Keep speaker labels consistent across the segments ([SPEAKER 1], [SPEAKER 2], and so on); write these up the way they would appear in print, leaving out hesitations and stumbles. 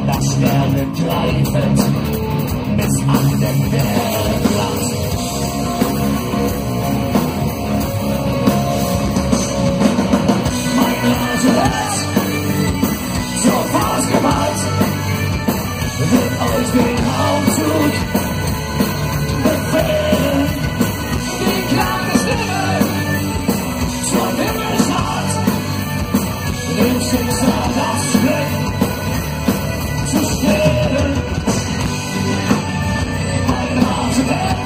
[SPEAKER 1] nach Sternen greifend, bis an den Bergland. Mein Rasenherz, sofort gemalt, wird euch den Raumzug befehlen. Die klare Stimme zur Himmelsfahrt, dem Schicksal das Glück zu stehlen. Mein Rasenherz,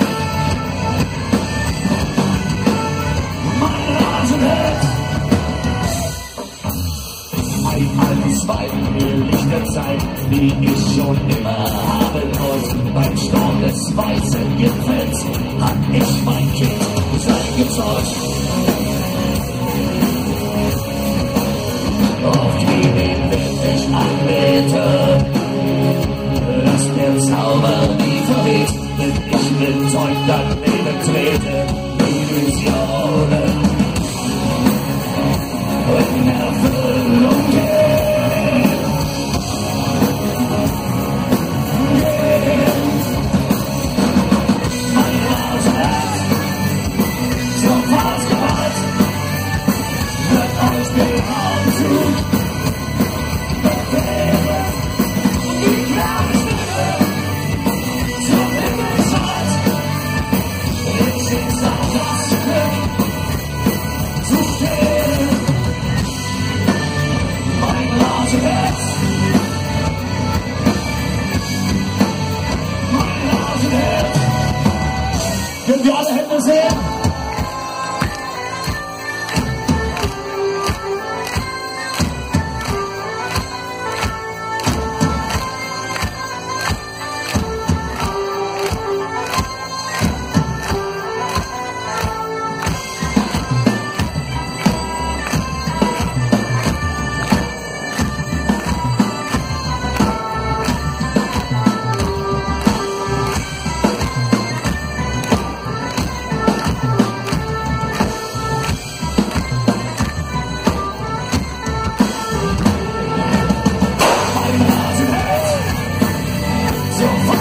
[SPEAKER 1] mein Rasenherz. Ein altes Weib will ich der Zeit, die ich schon immer haben wollte. Beim Sturm des weißen Gipfels hat ich mein Kind sein gezeugt. Auf Knien will ich anbeten, dass der Zauber nie verweht, wenn ich betäubt daneben trete. Illusionen in Erfüllung gehen. Mein Rasenherz, sofort gewalt, wird euch den Raumzug befehlen. Die klare Stimme zum Himmelsfahrt, dem Schicksal das Glück zu stehlen. Mein Rasenherz, mein Rasenherz. Können wir alle Hände sehen? So